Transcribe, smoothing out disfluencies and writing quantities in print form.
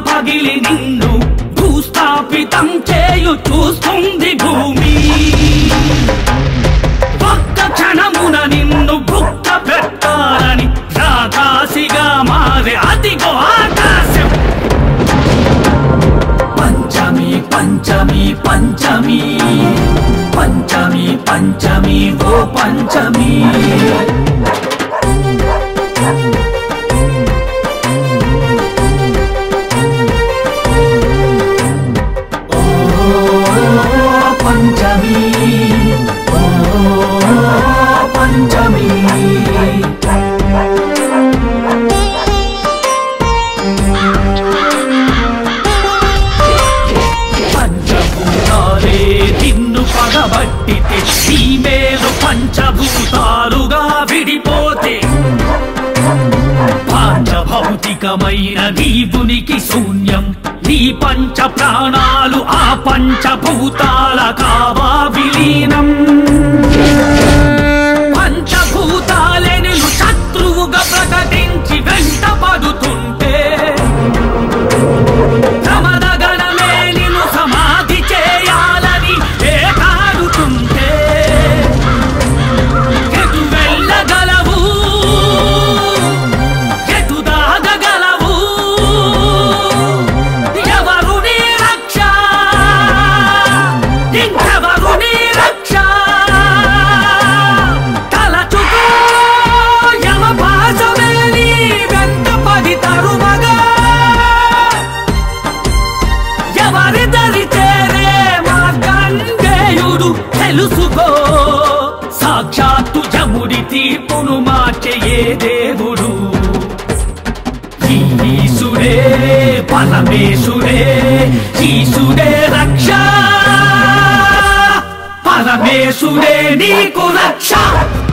పగిలి నిన్ను భూస్థాపితం చేయు చూస్తుంది భూమి ఒక్క క్షణమున నిన్ను భుక్త పెట్టాలని రాకాసిగా మారే అదిగో ఆకాశం పంచమి పంచమి పంచమి పంచమి పంచమి ఓ పంచమి పంచమి ఓ పంచమి పంచభూతాలే నిన్ను పగబట్టితే ఈ మేలు పంచభూతాలుగా విడిపోతే పాంచభౌతికమైన నీవునికి శూన్యం నీ పంచ ప్రాణాలు ఆ పంచభూతాల కావా విలీనం పంచభూతాలే నిన్ను శత్రువుగా ప్రకటించి వెంట పడుతుంటే ప్రమదగణమే నిన్ను సమాధి చేయాలని వేటాడుతుంటే ఎటు వెళ్ళగలవు ఎటు దాగగలవు ఎవరు నీ రక్ష ఇంకెవరు నీ రక్ష తలచుకో యమపాశమే నీ వెంట పడి తరుమగా ఎవరి దరి చేరే మార్కండేయుడు తెలుసుకో సాక్షాత్తు యముడి తీర్పును మార్చే ఏ దేవుడు ఈశుడే పరమేశుడే ఈశుడే రక్ష పరమేశుడే నీకు రక్ష